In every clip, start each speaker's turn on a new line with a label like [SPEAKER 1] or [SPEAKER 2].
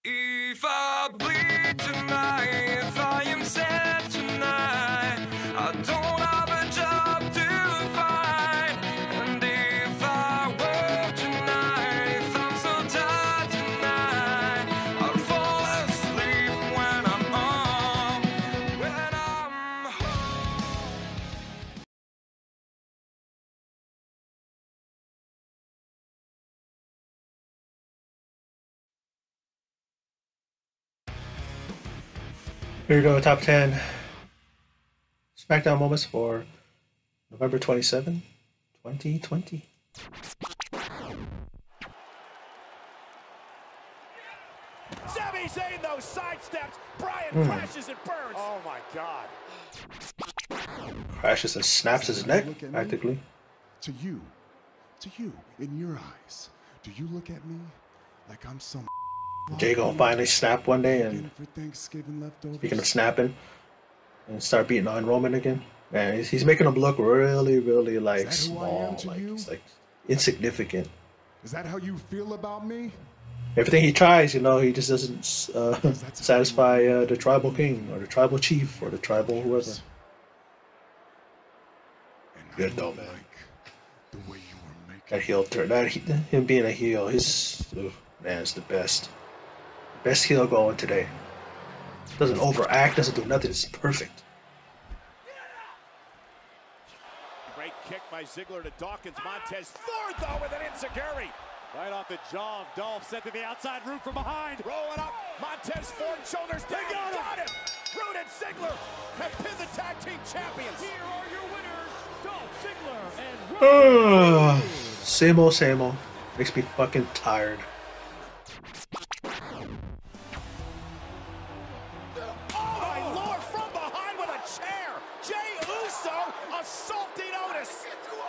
[SPEAKER 1] If I bleed tonight, if I am sad tonight, I don't have a job to find. And if I work tonight, if I'm so tired tonight, I'll fall asleep when I'm home.
[SPEAKER 2] Here we go, top 10 SmackDown moments for November 27, 2020.
[SPEAKER 3] Sami Zayn, though, sidesteps. Bryan crashes and burns. Oh, my God.
[SPEAKER 2] Crashes and snaps his neck, practically.
[SPEAKER 4] To you, in your eyes, do you look at me like I'm some
[SPEAKER 2] Jay gonna finally snap one day, and
[SPEAKER 4] for Thanksgiving leftovers?
[SPEAKER 2] speaking of snapping, and start beating on Roman again. Man, he's making him look really, really like
[SPEAKER 4] Is that who I am
[SPEAKER 2] small,
[SPEAKER 4] to
[SPEAKER 2] like
[SPEAKER 4] you?
[SPEAKER 2] he's like insignificant.
[SPEAKER 4] Is that how you feel about me?
[SPEAKER 2] Everything he tries, he just doesn't satisfy the tribal king or the tribal chief or the tribal whoever.
[SPEAKER 4] And I
[SPEAKER 2] Good
[SPEAKER 4] don't
[SPEAKER 2] though, man.
[SPEAKER 4] like the way you were making
[SPEAKER 2] That heel turn, him being a heel, man, it's the best. Best heel going today. Doesn't overact, doesn't do nothing. It's perfect.
[SPEAKER 3] Great kick by Ziggler to Dawkins. Montez Ford, though, with an enziguri. Right off the jaw of Dolph, sent to the outside route from behind. Rolling up. Montez Ford, shoulders down. They got him. Roode and Ziggler have pinned the tag team champions. Here are your winners, Dolph Ziggler and
[SPEAKER 2] Same old, same old. Makes me fucking tired.
[SPEAKER 3] Oh, my Lord, from behind with a chair. Jey Uso assaulting Otis.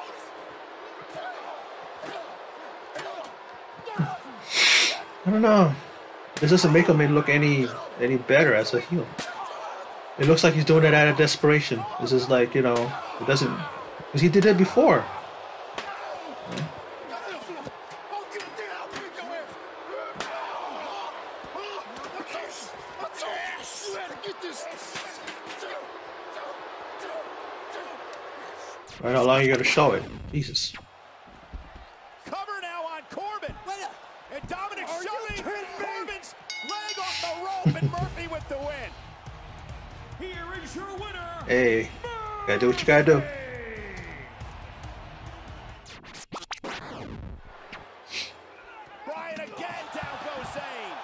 [SPEAKER 2] I don't know. This doesn't make him look any better as a heel. It looks like he's doing it out of desperation. This is like, it doesn't, because he did it before. Right, how long you gotta show it? Jesus.
[SPEAKER 3] Cover now on Corbin. And Dominic showing Corbin's leg off the rope, and Murphy with the win. Here is your winner.
[SPEAKER 2] Hey, gotta do what you gotta do.
[SPEAKER 3] Bryan again, down goes Zayn.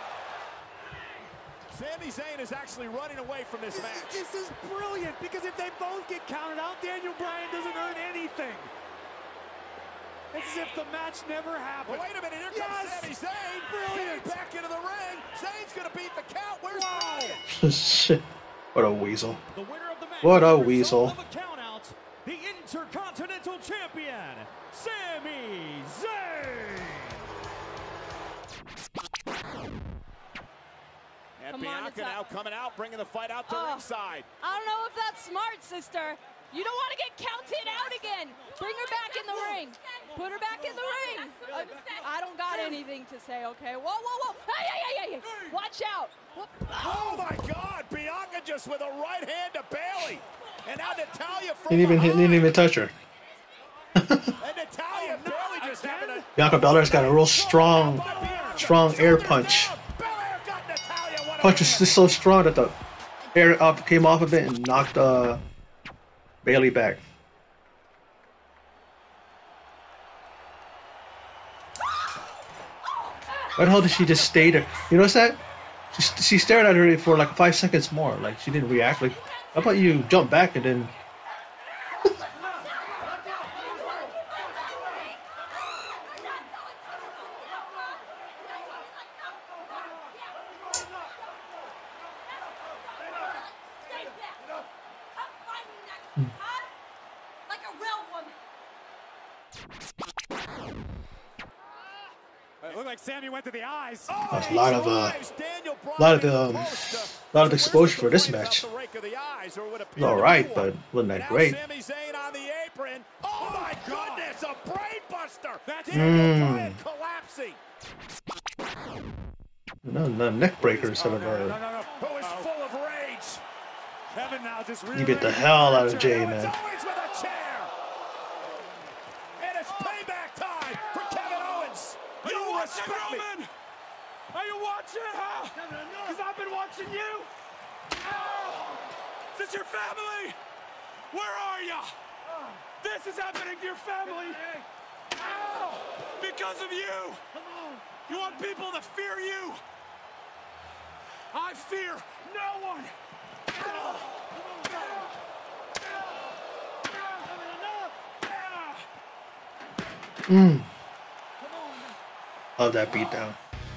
[SPEAKER 3] Sami Zayn is actually running away from this match.
[SPEAKER 5] This is brilliant, because if they both get counted out, Daniel Bryan doesn't earn anything. It's as if the match never happened.
[SPEAKER 3] Well, wait a minute, here comes Sami Zayn.
[SPEAKER 5] Brilliant.
[SPEAKER 3] Zayn back into the ring. Zayn's gonna beat the count. Where's Bryan?
[SPEAKER 2] Shit. What a weasel.
[SPEAKER 5] The winner of the match,
[SPEAKER 2] What a
[SPEAKER 5] as
[SPEAKER 2] weasel.
[SPEAKER 5] result of a count out, the Intercontinental Champion, Sami Zayn.
[SPEAKER 3] And
[SPEAKER 6] Come on,
[SPEAKER 3] Bianca
[SPEAKER 6] it's
[SPEAKER 3] now
[SPEAKER 6] up.
[SPEAKER 3] coming out, bringing the fight out to ringside.
[SPEAKER 6] I don't know if that's smart, sister. You don't want to get counted out again. Bring her back in the ring. Put her back in the ring. I don't got anything to say, okay? Whoa, whoa, whoa. Hey, hey, hey, hey. Watch out.
[SPEAKER 3] Oh, my God. Bianca just with a right hand to Bayley. And now Natalya from
[SPEAKER 2] Didn't even touch her.
[SPEAKER 3] And Natalya and Bayley just having a...
[SPEAKER 2] Bianca Belair's got a real strong air punch.
[SPEAKER 3] Belair got Natalya. What a
[SPEAKER 2] Punch is just so strong that the air came off of it and knocked Bayley back. Why the hell did she just stay there? You notice that? She stared at her for like 5 seconds more. Like she didn't react. Like, how about you jump back and then?
[SPEAKER 6] Like a real woman.
[SPEAKER 5] It looked like Sami went to the eyes.
[SPEAKER 2] That's a lot of exposure for this match. It's all right, but wasn't that great?
[SPEAKER 3] Sami Zayn on the apron. Oh my goodness, a brain buster. That's Daniel Bryan collapsing.
[SPEAKER 2] No neck breakers have ever.
[SPEAKER 3] Who is full of rage? Kevin now just
[SPEAKER 2] You beat the hell out of Jay, man.
[SPEAKER 3] Owens with a chair. And it's payback time for Kevin Owens.
[SPEAKER 1] Are you watching, Roman? Are you watching, huh? Because I've been watching you. Is this your family? Where are you? This is happening to your family. Because of you. You want people to fear you. I fear no one.
[SPEAKER 2] Love that beatdown.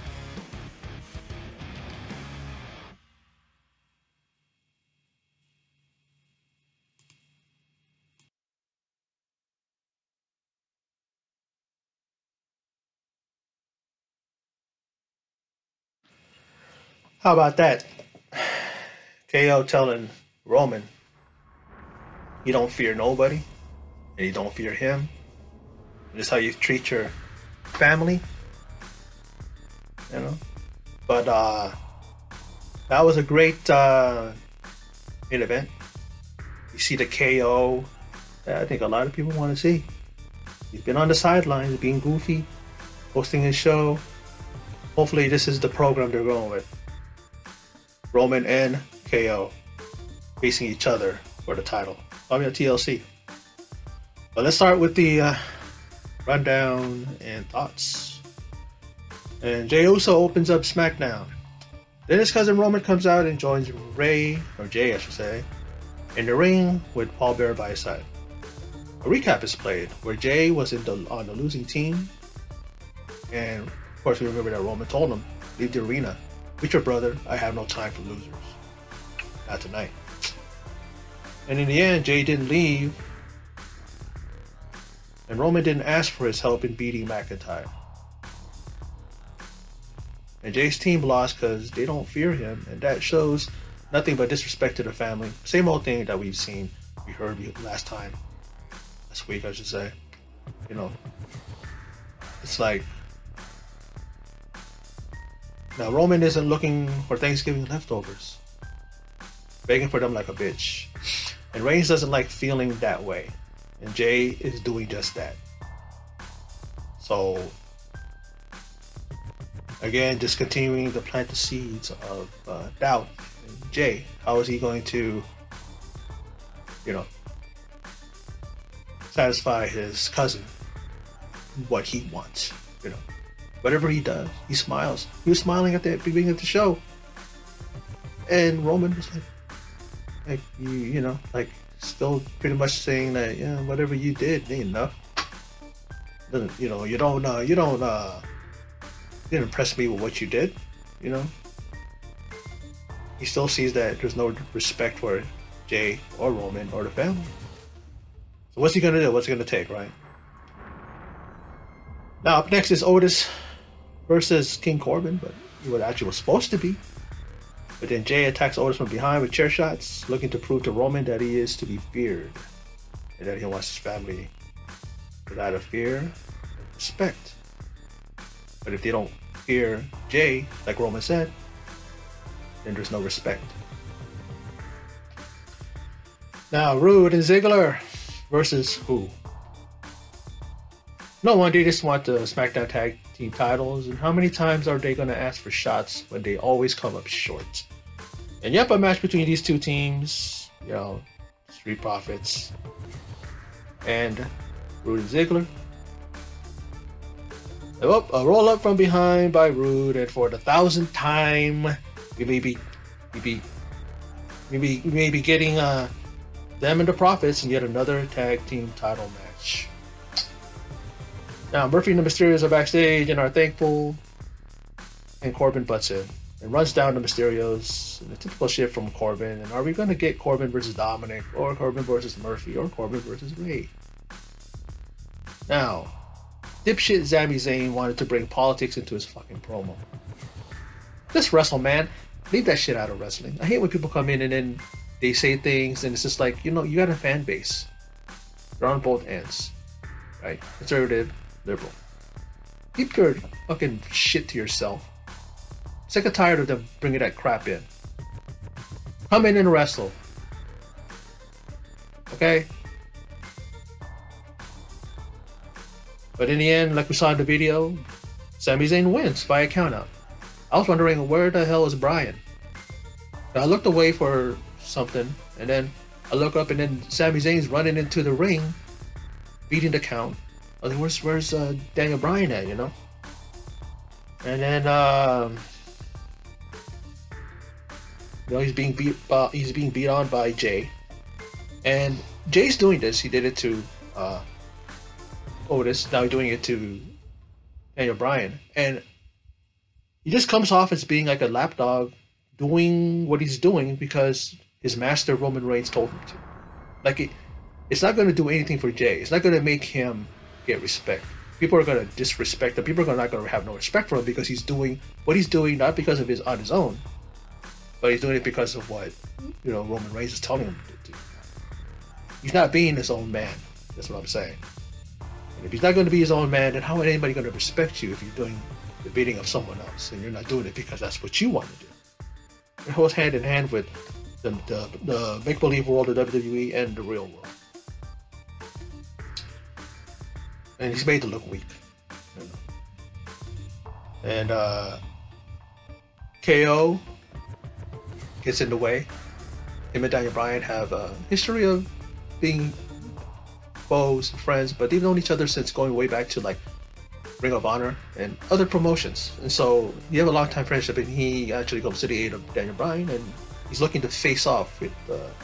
[SPEAKER 2] How about that? KO telling Roman you don't fear nobody and you don't fear him. This is how you treat your family. You know? But that was a great main event. You see the KO that I think a lot of people want to see. He's been on the sidelines being goofy, hosting his show. Hopefully this is the program they're going with. Roman and KO facing each other for the title. I mean, TLC. But let's start with the rundown and thoughts. And Jey Uso opens up SmackDown. Then his cousin Roman comes out and joins Jay, I should say, in the ring with Paul Bearer by his side. A recap is played where Jay was on the losing team, and of course we remember that Roman told him, "Leave the arena. With your brother, I have no time for losers. Not tonight." And in the end, Jay didn't leave, and Roman didn't ask for his help in beating McIntyre. And Jay's team lost because they don't fear him, and that shows nothing but disrespect to the family. Same old thing that we heard last week, I should say. You know, it's like, now Roman isn't looking for Thanksgiving leftovers, begging for them like a bitch. And Reigns doesn't like feeling that way, and Jay is doing just that. So, again, just continuing to plant the seeds of doubt in Jay. How is he going to, satisfy his cousin what he wants? Whatever he does, he smiles. He was smiling at the beginning of the show, and Roman was still pretty much saying that, yeah, whatever you did ain't enough. You didn't impress me with what you did. He still sees that there's no respect for Jay or Roman or the family. So what's he gonna do? What's it gonna take, right? Now up next is Otis versus King Corbin, but what actually was supposed to be. But then Jay attacks Otis from behind with chair shots, looking to prove to Roman that he is to be feared and that he wants his family without a fear and respect. But if they don't fear Jay, like Roman said, then there's no respect. Now Rude and Ziggler versus who? No one, they just want the SmackDown Tag Team titles, and how many times are they going to ask for shots when they always come up short? And yep, a match between these two teams, Street Profits and Rude and Ziggler. A roll up from behind by Rude, and for the 1,000th time, we may be getting them and the Profits in yet another tag team title match. Now, Murphy and the Mysterios are backstage and are thankful, and Corbin butts in and runs down the Mysterios in a typical shit from Corbin. And are we going to get Corbin versus Dominic, or Corbin versus Murphy, or Corbin versus Ray? Now, dipshit Sami Zayn wanted to bring politics into his fucking promo. Just wrestle, man. Leave that shit out of wrestling. I hate when people come in and then they say things and it's just like, you got a fan base. They're on both ends, right? Conservative, liberal. Keep your fucking shit to yourself. Sick and tired of them bringing that crap in. Come in and wrestle. Okay? But in the end, like we saw in the video, Sami Zayn wins by a countout. I was wondering, where the hell is Bryan? I looked away for something, and then I look up, and then Sami Zayn's running into the ring, beating the count. I think, where's Daniel Bryan at, you know? And then you know, he's being beat on by Jay, and Jay's doing this. He did it to Otis. Now he's doing it to Daniel Bryan, and he just comes off as being like a lapdog, doing what he's doing because his master Roman Reigns told him to. Like it's not going to do anything for Jay. It's not going to make him get respect. People are going to disrespect him. People are not going to have no respect for him because he's doing what he's doing, not because of on his own, but he's doing it because of what, you know, Roman Reigns is telling him to do. He's not being his own man. That's what I'm saying. And if he's not going to be his own man, then how is anybody going to respect you if you're doing the beating of someone else and you're not doing it because that's what you want to do? It goes hand in hand with the make-believe world of WWE and the real world. And he's made to look weak. You know. And KO gets in the way. Him and Daniel Bryan have a history of being foes, friends, but they've known each other since going way back to like Ring of Honor and other promotions. And so you have a long time friendship, and he actually comes to the aid of Daniel Bryan, and he's looking to face off with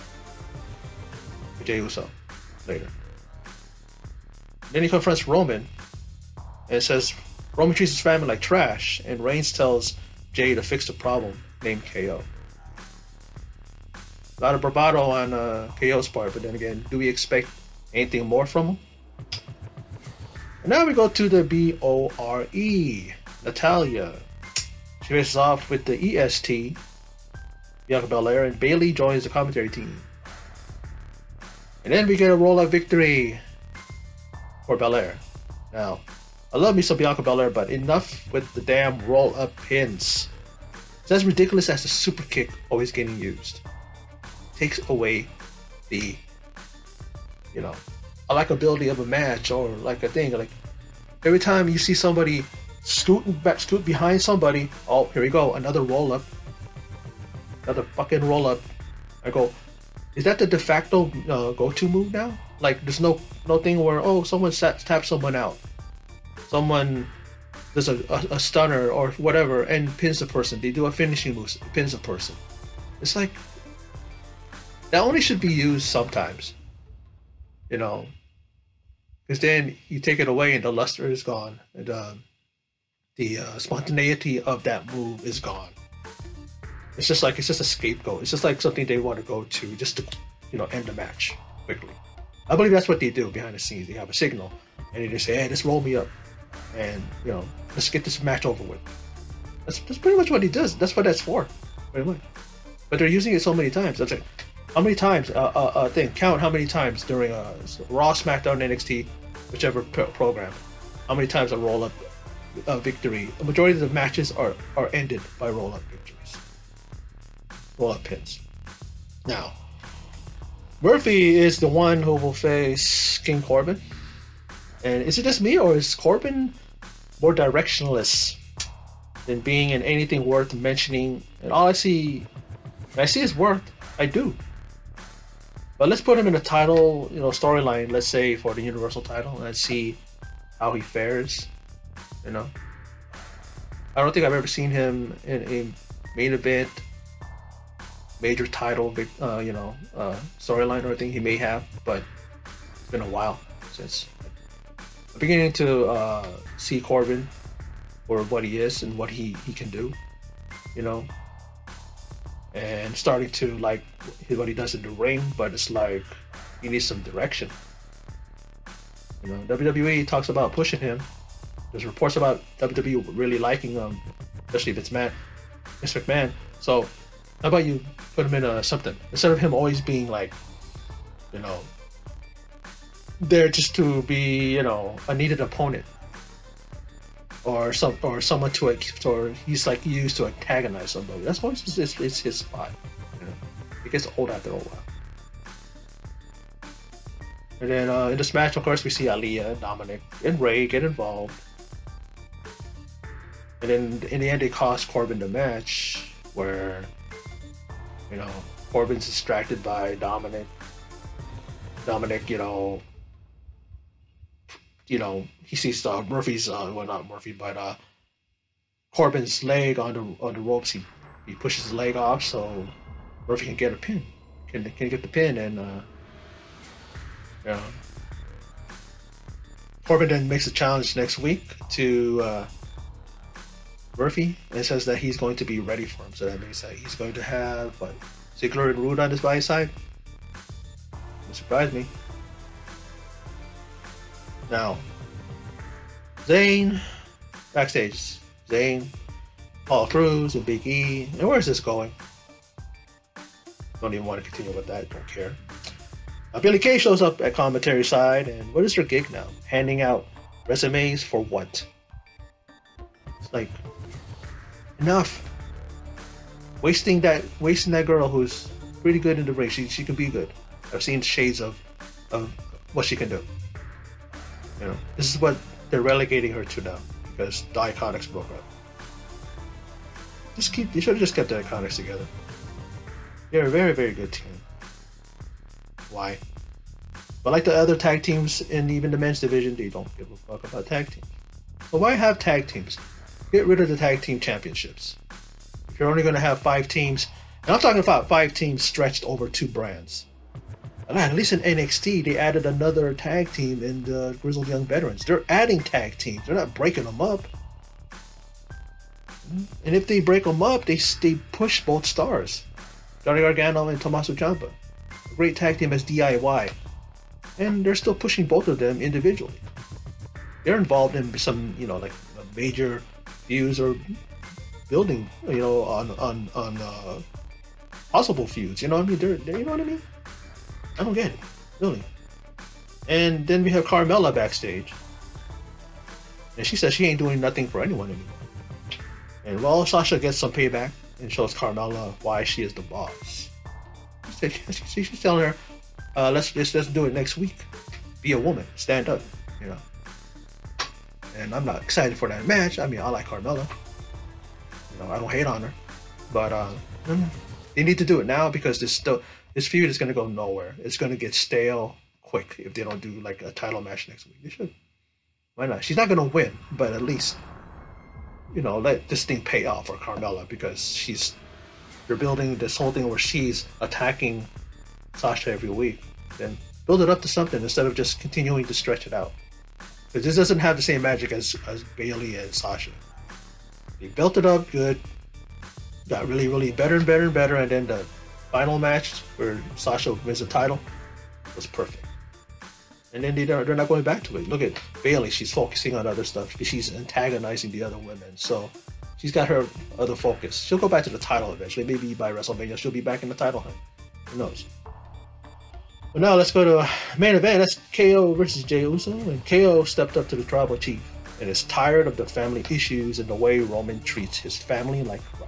[SPEAKER 2] Jey Uso later. Then he confronts Roman and says Roman treats his family like trash, and Reigns tells Jay to fix the problem named KO. A lot of bravado on KO's part, but then again, do we expect anything more from him? And now we go to the BORE. Natalya. She faces off with the EST, Bianca Belair, and Bayley joins the commentary team. And then we get a roll-up victory for Belair. Now, I love me some Bianca Belair, but enough with the damn roll-up pins. It's as ridiculous as the super kick always getting used. Takes away the, you know, likability of a match, or like a thing. Like every time you see somebody scoot behind somebody, oh, here we go, another roll-up, another fucking roll-up. I go, is that the de facto go-to move now? Like, there's no thing where, oh, someone taps someone out, someone does a stunner or whatever and pins the person. They do a finishing move, pins the person. It's like, that only should be used sometimes, you know, because then you take it away and the luster is gone, and the spontaneity of that move is gone. It's just a scapegoat. It's just like something they want to go to just to, you know, end the match quickly. I believe that's what they do behind the scenes. They have a signal, and they just say, hey, just roll me up, and, you know, let's get this match over with. That's pretty much what he does. That's what that's for, pretty much. But they're using it so many times. That's like, how many times? Count how many times during Raw, SmackDown, NXT, whichever program. How many times a roll-up victory? A majority of the matches are ended by roll-up victories, roll-up pins. Now, Murphy is the one who will face King Corbin. And is it just me, or is Corbin more directionless than being in anything worth mentioning? And all I see, when I see his work, I do. But let's put him in a title, you know, storyline, let's say for the Universal title, and let's see how he fares, you know. I don't think I've ever seen him in a main event, major title, you know, storyline or anything. He may have, but it's been a while since. I'm beginning to see Corbin for what he is and what he can do, you know. And starting to like what he does in the ring, but it's like he needs some direction. You know, WWE talks about pushing him. There's reports about WWE really liking him, especially if it's Vince McMahon. So how about you put him in something instead of him always being like, you know, there just to be, you know, a needed opponent. or someone or he's like used to antagonize somebody. That's always it's his spot. You know, it gets old after a while. And then in this match, of course, we see Aaliyah, Dominic, and Ray get involved. And then in the end, they cost Corbin the match, where, you know, Corbin's distracted by Dominic. Dominic, you know, he sees Murphy's, well, not Murphy, but Corbin's leg on the ropes. He pushes his leg off so Murphy can get a pin, can get the pin, and yeah. Corbin then makes a challenge next week to Murphy and says that he's going to be ready for him. So that means that he's going to have Ziggler and Rude on his by his side. It surprised me. Now, Zayn backstage. Zayn, Paul Cruz, and Big E. And where's this going? Don't even want to continue with that. Don't care. Billy Kay shows up at commentary side, and what is her gig now? Handing out resumes for what? It's like, enough. Wasting that girl who's pretty good in the ring. She can be good. I've seen shades of what she can do. You know, this is what they're relegating her to now because the Iconics broke up. They should have just kept the Iconics together. They're a very, very good team. Why? But like the other tag teams and even the men's division, they don't give a fuck about tag teams. But why have tag teams? Get rid of the tag team championships. If you're only going to have 5 teams, and I'm talking about 5 teams stretched over 2 brands. And at least in NXT, they added another tag team in the Grizzled Young Veterans. They're adding tag teams. They're not breaking them up. And if they break them up, they push both stars. Johnny Gargano and Tommaso Ciampa. A great tag team as DIY. And they're still pushing both of them individually. They're involved in some, you know, like major feuds or building, you know, on possible feuds. You know what I mean? They're you know what I mean? I don't get it, really. And then we have Carmella backstage. And she says she ain't doing nothing for anyone anymore. And well, Sasha gets some payback and shows Carmella why she is the boss. She's telling her, let's do it next week. Be a woman, stand up, you know. And I'm not excited for that match. I mean, I like Carmella. You know, I don't hate on her, but they need to do it now because this feud is going to go nowhere. It's going to get stale quick if they don't do like a title match next week. They should. Why not? She's not going to win, but at least, you know, let this thing pay off for Carmella because they're building this whole thing where she's attacking Sasha every week. Then build it up to something instead of just continuing to stretch it out. Because this doesn't have the same magic as Bayley and Sasha. They built it up good, got really, really better and better and better, and then the final match where Sasha wins the title was perfect. And then they're not going back to it. Look at Bayley; she's focusing on other stuff. She's antagonizing the other women, so she's got her other focus. She'll go back to the title eventually. Maybe by WrestleMania, she'll be back in the title hunt. Who knows? But now let's go to main event. That's KO versus Jey Uso, and KO stepped up to the tribal chief and is tired of the family issues and the way Roman treats his family like crap.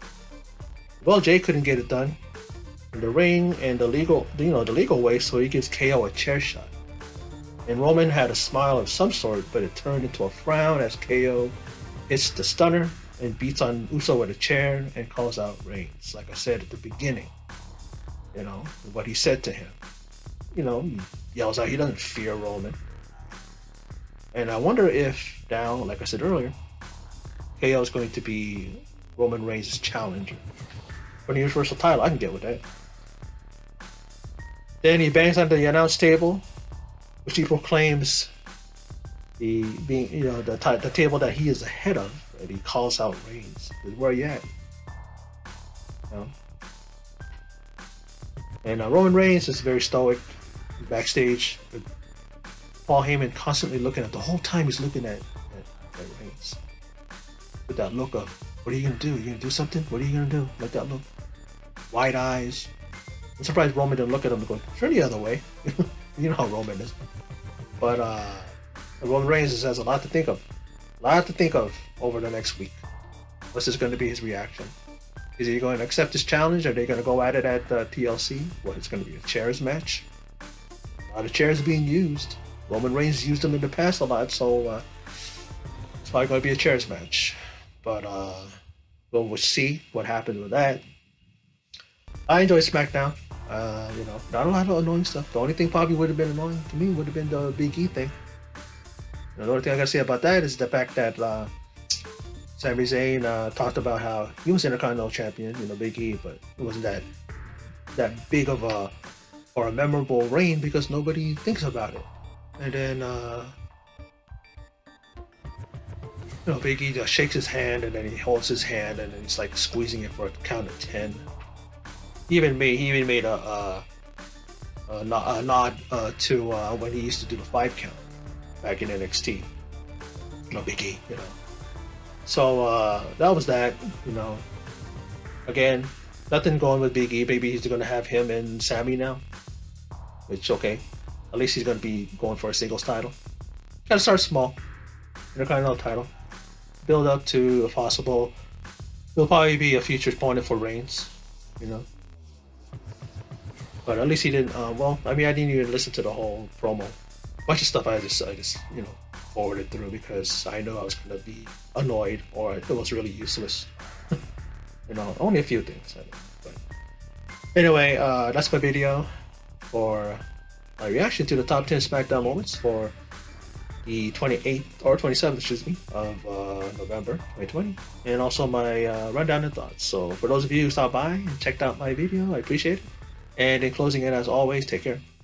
[SPEAKER 2] Well, Jey couldn't get it done in the ring and the legal way, so he gives KO a chair shot. And Roman had a smile of some sort, but it turned into a frown as KO hits the stunner and beats on Uso with a chair and calls out Reigns. Like I said at the beginning, you know, what he said to him. You know, he yells out, he doesn't fear Roman. And I wonder if now, like I said earlier, KO is going to be Roman Reigns' challenger for the Universal title. I can get with that. Then he bangs on the announce table, which he proclaims the table that he is ahead of, and he calls out Reigns. Where are you at? You know? And Roman Reigns is very stoic backstage with Paul Heyman constantly looking at the whole time he's looking at Reigns with that look of, what are you gonna do? You gonna do something? What are you gonna do? Like that look, wide eyes. I'm surprised Roman didn't look at him and go, turn the other way. You know how Roman is. But Roman Reigns has a lot to think of. A lot to think of over the next week. What's just going to be his reaction? Is he going to accept this challenge? Are they going to go at it at TLC? What, it's going to be a chairs match? A lot of chairs being used. Roman Reigns used them in the past a lot, so it's probably going to be a chairs match. But we'll see what happens with that. I enjoy SmackDown. You know, not a lot of annoying stuff. The only thing probably would have been annoying to me would have been the Big E thing. The only thing I gotta say about that is the fact that Sami Zayn talked about how he was Intercontinental Champion, you know, Big E, but it wasn't that big of a or a memorable reign because nobody thinks about it. And then you know, Big E just shakes his hand and then he holds his hand and then he's like squeezing it for a count of 10. He even made a nod to when he used to do the 5 count back in NXT. You know, Big E, you know. So that was that, you know. Again, nothing going with Big E. Maybe he's going to have him and Sammy now, which okay. At least he's going to be going for a singles title. Got to start small. Intercontinental title. Build up to a possible. He'll probably be a future opponent for Reigns, you know. But at least he didn't. Well, I mean, I didn't even listen to the whole promo. A bunch of stuff I just you know, forwarded through because I knew I was going to be annoyed or it was really useless. You know, only a few things. But anyway, that's my video for my reaction to the top 10 SmackDown moments for the 28th or 27th, excuse me, of November 2020, and also my rundown and thoughts. So for those of you who stopped by and checked out my video, I appreciate it. And in closing it, as always, take care.